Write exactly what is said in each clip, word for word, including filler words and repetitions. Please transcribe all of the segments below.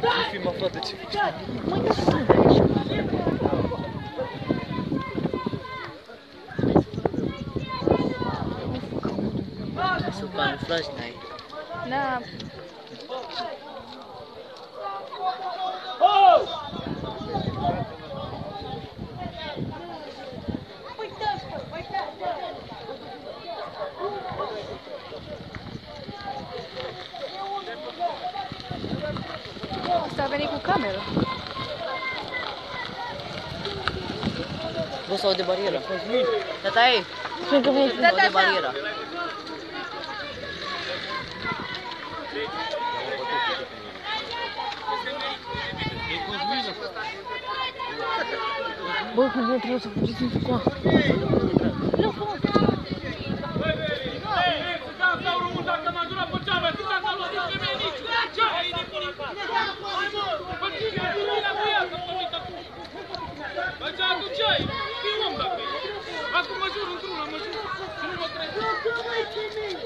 Nu fi aflat de ce. Măi, da, sunt. Su camuflaj n-ai. Da. Asta a venit cu cameră. Bă, sau de barieră. Tataie, Spune că vei. sau de barieră. Bă, când nu trebuie să fugiți în coa. Acum mă jur într-una, mă jur și nu mă trăiesc.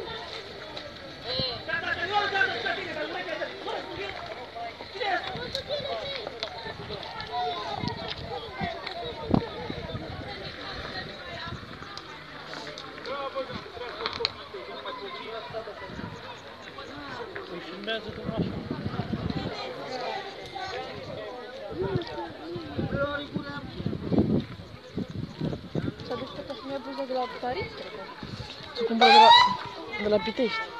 Îi filmează de așa. S-a dus tot așa mi-a pus de la Paris, cred că. Se cumpără de la, de la Pitești.